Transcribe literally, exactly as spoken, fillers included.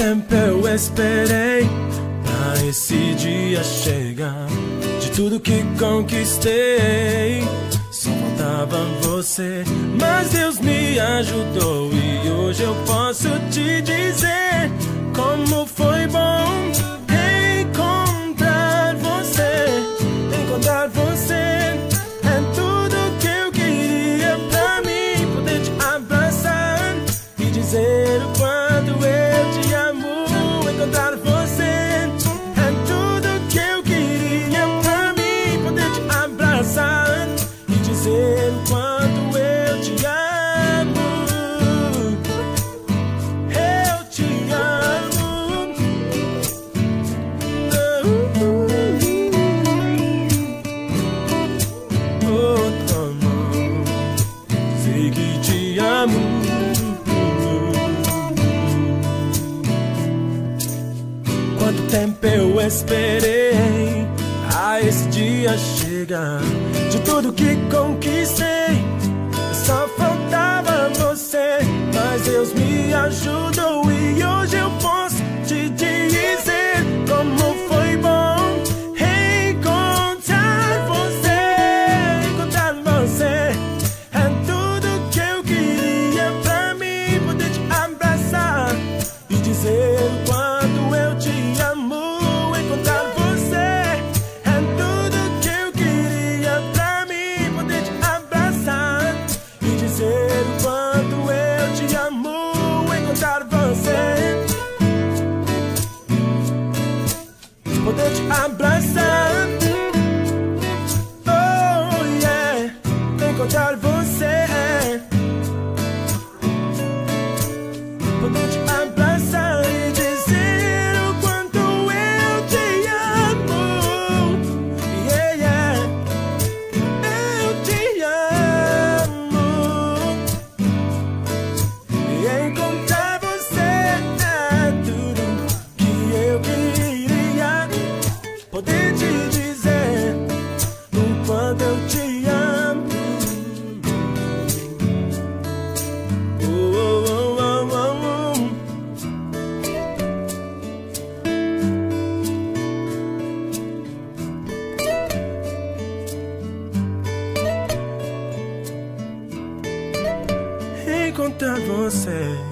tempo eu esperei pra esse dia chegar. De tudo que conquistei, só faltava você. Mas Deus me ajudou e hoje eu posso te dizer como foi bom encontrar você. Encontrar você é tudo que eu queria pra mim. Poder te abraçar e dizer o quanto eu te amo. Encontrar você é tudo que eu queria pra mim. Poder te abraçar e dizer o quanto eu te amo. Eu te amo. Oh, amor, sei que te amo. Quanto tempo eu esperei a esse dia chegar. De tudo que conquistei, só faltava você. Mas Deus me ajudou e hoje eu posso te dizer como foi bom encontrar você. Encontrar você é tudo que eu queria pra mim. Poder te abraçar e dizer o quanto eu te amo. Encontrar você é tudo que eu queria pra mim. Poder te abraçar e dizer o quanto eu te amo. Encontrar você, poder te abraçar. Oh yeah, encontrar você, poder te abraçar e dizer o quanto eu te amo. Yeah, yeah, eu te amo. E encontrar você é tudo que eu queria. Poder te dizer o quanto eu te amo. Oh, oh, oh, oh, oh. Encontrar você